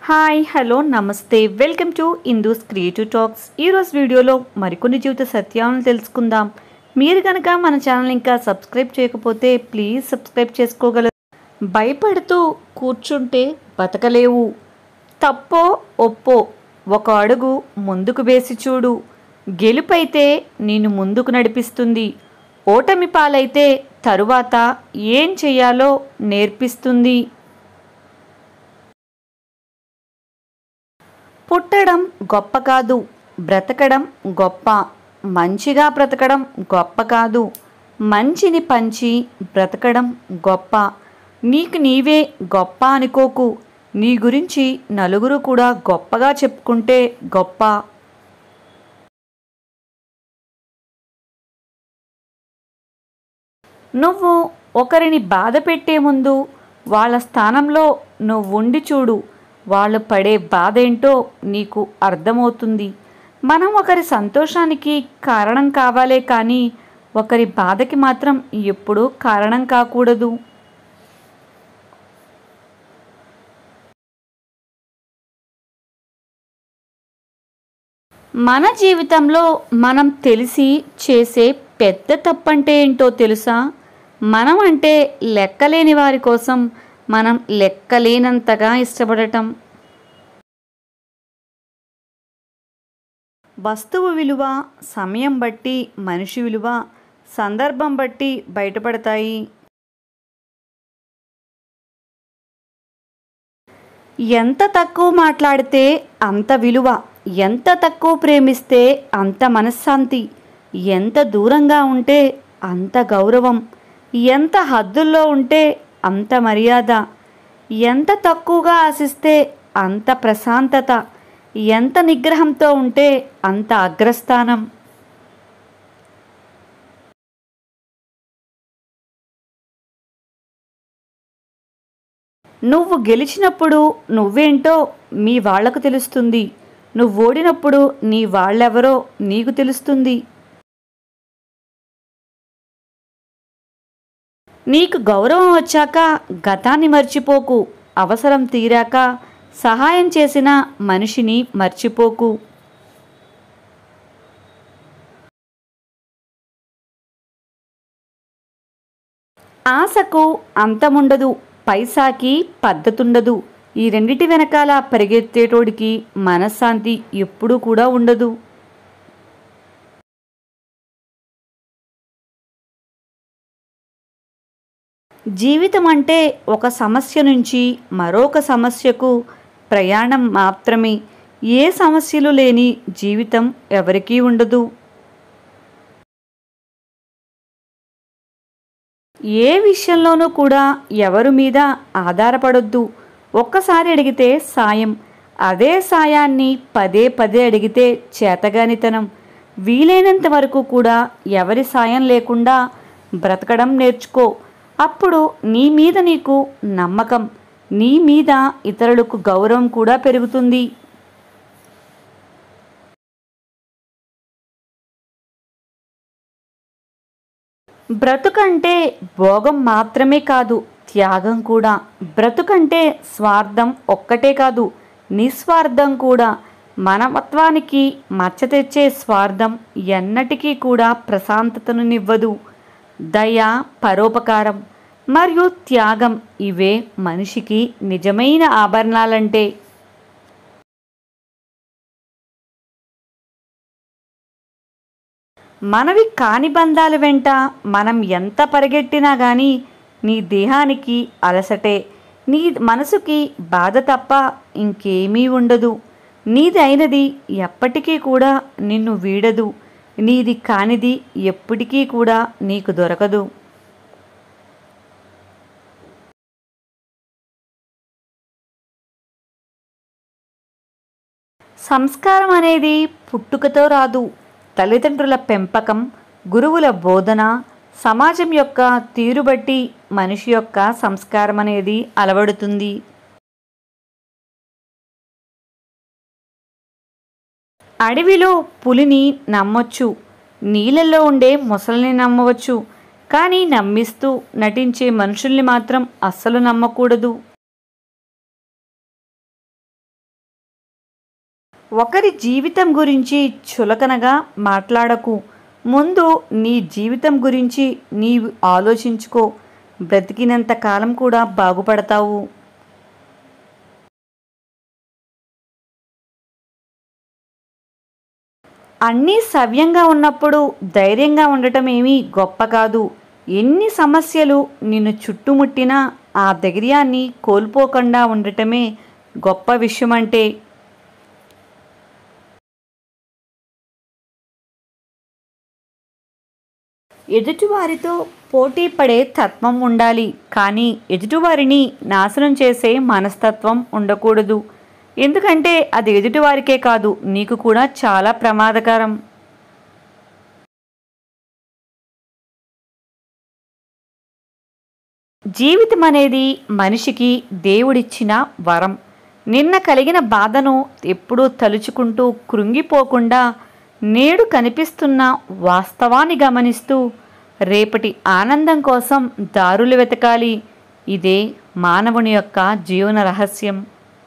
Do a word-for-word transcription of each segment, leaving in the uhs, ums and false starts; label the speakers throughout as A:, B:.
A: Hi hello నమస్తే welcome to Indu's creative talks. ఈరోజు వీడియోలో మరికొన్ని జీవిత సత్యాలను తెలుసుకుందాం. మీరు కనుక మన ఛానల్ ఇంకా సబ్స్క్రైబ్ చేయకపోతే ప్లీజ్ సబ్స్క్రైబ్ చేసుకోగలరు. భయపడుతూ కూర్చుంటే బతకలేవు. తప్పో ఒప్పో ఒక అడుగు ముందుకు వేసి చూడు. గెలుపైతే నిన్ను ముందుకు నడిపిస్తుంది. ఓటమి పాలైతే తరువాత ఏం చేయాలో నేర్పిస్తుంది. పుట్టడం గొప్ప కాదు, బ్రతకడం గొప్ప. మంచిగా బ్రతకడం గొప్ప కాదు, మంచిని పంచి బ్రతకడం గొప్ప. నీకు నీవే గొప్ప అనుకోకు. నీ గురించి నలుగురు కూడా గొప్పగా చెప్పుకుంటే గొప్ప. నువ్వు ఒకరిని బాధ పెట్టే ముందు వాళ్ళ స్థానంలో నువ్వు ఉండి చూడు. వాళ్ళు పడే బాధ ఏంటో నీకు అర్థమవుతుంది. మనం ఒకరి సంతోషానికి కారణం కావాలే కానీ ఒకరి బాధకి మాత్రం ఎప్పుడూ కారణం కాకూడదు. మన జీవితంలో మనం తెలిసి చేసే పెద్ద తప్పంటే ఏంటో తెలుసా? మనం అంటే లెక్కలేని వారి కోసం మనం లెక్కలేనంతగా ఇష్టపడటం. వస్తువు విలువ సమయం బట్టి, మనిషి విలువ సందర్భం బట్టి బయటపడతాయి. ఎంత తక్కువ మాట్లాడితే అంత విలువ, ఎంత తక్కువ ప్రేమిస్తే అంత మనశ్శాంతి, ఎంత దూరంగా ఉంటే అంత గౌరవం, ఎంత హద్దుల్లో ఉంటే అంత మర్యాద, ఎంత తక్కువగా ఆశిస్తే అంత ప్రశాంతత, ఎంత నిగ్రహంతో ఉంటే అంత అగ్రస్థానం. నువ్వు గెలిచినప్పుడు నువ్వేంటో మీ వాళ్లకు తెలుస్తుంది. నువ్వు ఓడినప్పుడు నీ వాళ్ళెవరో నీకు తెలుస్తుంది. నీకు గౌరవం వచ్చాక గతాన్ని మర్చిపోకు. అవసరం తీరాక సహాయం చేసిన మనిషిని మర్చిపోకు. ఆశకు అంతముండదు, పైసాకి పద్ధతుండదు. ఈ రెండిటి వెనకాల పరిగెత్తేటోడికి మనశ్శాంతి ఎప్పుడూ కూడా ఉండదు. జీవితం అంటే ఒక సమస్య నుంచి మరొక సమస్యకు ప్రయాణం మాత్రమే. ఏ సమస్యలు లేని జీవితం ఎవరికీ ఉండదు. ఏ విషయంలోనూ కూడా ఎవరి మీద ఆధారపడొద్దు. ఒక్కసారి అడిగితే సాయం, అదే సాయాన్ని పదే పదే అడిగితే చేతగానితనం. వీలైనంత వరకు కూడా ఎవరి సాయం లేకుండా బ్రతకడం నేర్చుకో. అప్పుడు నీ మీద నీకు నమ్మకం, నీ మీద ఇతరులకు గౌరవం కూడా పెరుగుతుంది. బ్రతుకంటే భోగం మాత్రమే కాదు, త్యాగం కూడా. బ్రతుకంటే స్వార్థం ఒక్కటే కాదు, నిస్వార్థం కూడా. మానవత్వానికి మచ్చ తెచ్చే స్వార్థం ఎన్నటికీ కూడా ప్రశాంతతను నివ్వదు. దయ, పరోపకారం మరియు త్యాగం ఇవే మనిషికి నిజమైన ఆభరణాలంటే. మనవి కాని బంధాల వెంట మనం ఎంత పరిగెట్టినా కానీ నీ దేహానికి అలసటే, నీ మనసుకి బాధ తప్ప ఇంకేమీ ఉండదు. నీది అయినది ఎప్పటికీ కూడా నిన్ను వీడదు. నీది కానిది ఎప్పటికీ కూడా నీకు దొరకదు. సంస్కారం అనేది పుట్టుకతో రాదు. తల్లిదండ్రుల పెంపకం, గురువుల బోధన, సమాజం యొక్క తీరుబట్టి మనిషి యొక్క సంస్కారం అనేది అలవడుతుంది. అడవిలో పులిని నమ్మొచ్చు, నీళ్ళల్లో ఉండే మొసలిని నమ్మవచ్చు, కానీ నమ్మిస్తూ నటించే మనుషుల్ని మాత్రం అస్సలు నమ్మకూడదు. ఒకరి జీవితం గురించి చులకనగా మాట్లాడకు. ముందు నీ జీవితం గురించి నీవు ఆలోచించుకో. బ్రతికినంత కాలం కూడా బాగుపడతావు. అన్నీ సవ్యంగా ఉన్నప్పుడు ధైర్యంగా ఉండటం ఏమీ గొప్ప కాదు. ఎన్ని సమస్యలు నిన్ను చుట్టుముట్టినా ఆ ధైర్యాన్ని కోల్పోకుండా ఉండటమే గొప్ప విషయం. అంటే ఎదుటివారితో పోటీ పడే తత్వం ఉండాలి, కానీ ఎదుటివారిని నాశనం చేసే మనస్తత్వం ఉండకూడదు. ఎందుకంటే అది ఎదుటివారికే కాదు, నీకు కూడా చాలా ప్రమాదకరం. జీవితం అనేది మనిషికి దేవుడిచ్చిన వరం. నిన్న కలిగిన బాధను ఎప్పుడూ తలుచుకుంటూ కృంగిపోకుండా నేడు కనిపిస్తున్న వాస్తవాన్ని గమనిస్తూ రేపటి ఆనందం కోసం దారులు వెతకాలి. ఇదే మానవుని యొక్క జీవన రహస్యం.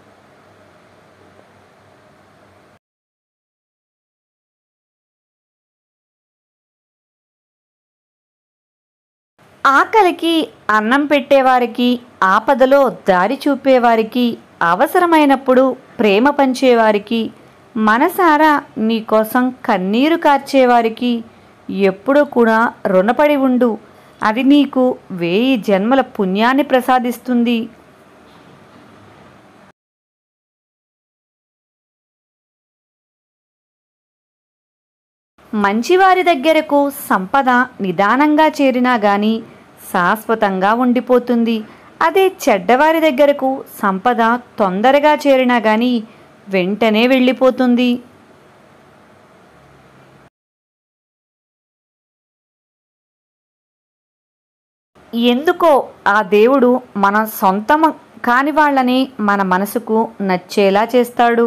A: ఆకలికి అన్నం పెట్టేవారికి, ఆపదలో దారి చూపేవారికి, అవసరమైనప్పుడు ప్రేమ పంచేవారికి, మనసారా నీకోసం కన్నీరు కార్చేవారికి ఎప్పుడూ కూడా రుణపడి ఉండు. అది నీకు వేయి జన్మల పుణ్యాన్ని ప్రసాదిస్తుంది. మంచివారి దగ్గరకు సంపద నిదానంగా చేరినా గాని శాశ్వతంగా ఉండిపోతుంది. అదే చెడ్డవారి దగ్గరకు సంపద తొందరగా చేరినా గాని వెంటనే వెళ్ళిపోతుంది. ఎందుకో ఆ దేవుడు మన సొంతం కాని వాళ్ళని మన మనసుకు నచ్చేలా చేస్తాడు.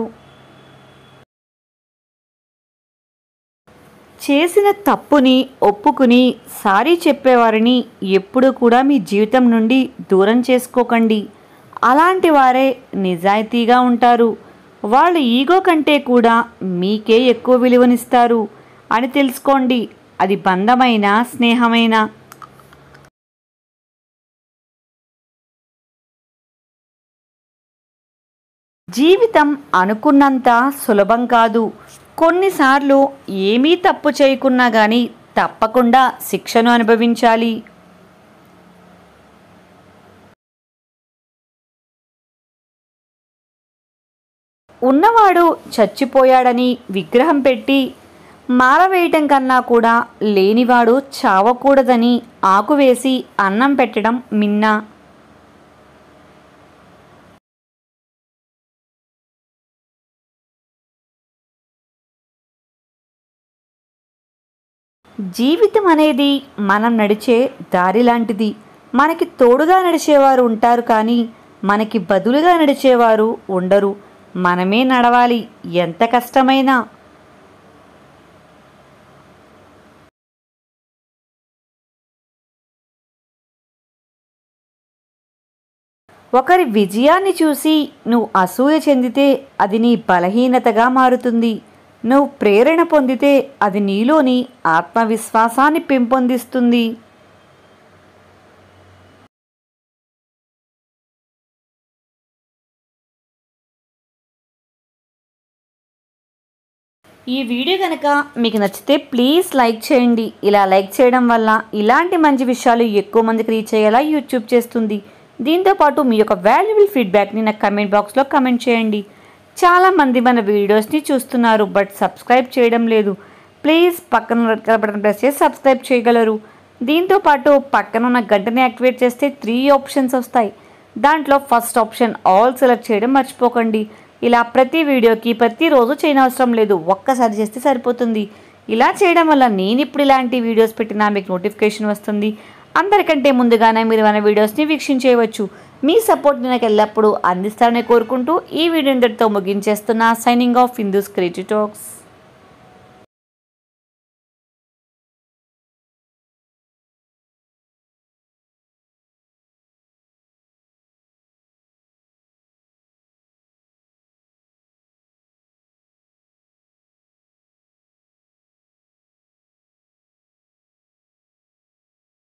A: చేసిన తప్పుని ఒప్పుకుని సారీ చెప్పేవారిని ఎప్పుడూ కూడా మీ జీవితం నుండి దూరం చేసుకోకండి. అలాంటి వారే నిజాయితీగా ఉంటారు. వాళ్ళు ఈగో కంటే కూడా మీకే ఎక్కువ విలువనిస్తారు అని తెలుసుకోండి. అది బంధమైన, స్నేహమైన. జీవితం అనుకున్నంత సులభం కాదు. కొన్నిసార్లు ఏమీ తప్పు చేయకున్నా కానీ తప్పకుండా శిక్షను అనుభవించాలి. ఉన్నవాడు చచ్చిపోయాడని విగ్రహం పెట్టి మాల వేయటం కన్నా కూడా లేనివాడు చావకూడదని ఆకు వేసి అన్నం పెట్టడం మిన్నా. జీవితం అనేది మనం నడిచే దారి లాంటిది. మనకి తోడుగా నడిచేవారు ఉంటారు, కానీ మనకి బదులుగా నడిచేవారు ఉండరు. మనమే నడవాలి, ఎంత కష్టమైనా. ఒకరి విజయాన్ని చూసి నువ్వు అసూయ చెందితే అది నీ బలహీనతగా మారుతుంది. నువ్వు ప్రేరణ పొందితే అది నీలోని ఆత్మవిశ్వాసాన్ని పెంపొందిస్తుంది. ఈ వీడియో కనుక మీకు నచ్చితే ప్లీజ్ లైక్ చేయండి. ఇలా లైక్ చేయడం వల్ల ఇలాంటి మంచి విషయాలు ఎక్కువ మందికి రీచ్ అయ్యేలా యూట్యూబ్ చేస్తుంది. దీంతోపాటు మీ యొక్క వాల్యుబుల్ ఫీడ్బ్యాక్ని నాకు కమెంట్ బాక్స్లో కమెంట్ చేయండి. చాలామంది మన వీడియోస్ని చూస్తున్నారు, బట్ సబ్స్క్రైబ్ చేయడం లేదు. ప్లీజ్ పక్కన రెడ్ కలర్ బటన్ ప్రెస్ చేసి సబ్స్క్రైబ్ చేయగలరు. దీంతోపాటు పక్కన ఉన్న గంటని యాక్టివేట్ చేస్తే త్రీ ఆప్షన్స్ వస్తాయి. దాంట్లో ఫస్ట్ ఆప్షన్ ఆల్ సెలెక్ట్ చేయడం మర్చిపోకండి. ఇలా ప్రతి వీడియోకి ప్రతిరోజు చేయనవసరం లేదు, ఒక్కసారి చేస్తే సరిపోతుంది. ఇలా చేయడం వల్ల నేను ఇప్పుడు ఇలాంటి వీడియోస్ పెట్టినా మీకు నోటిఫికేషన్ వస్తుంది. అందరికంటే ముందుగానే మీరు మన వీడియోస్ని వీక్షించేయవచ్చు. మీ సపోర్ట్ నాకు ఎల్లప్పుడూ అందిస్తారని కోరుకుంటూ ఈ వీడియో ఇంతటితో ముగించేస్తున్నా. Signing off Hindu's creative talks.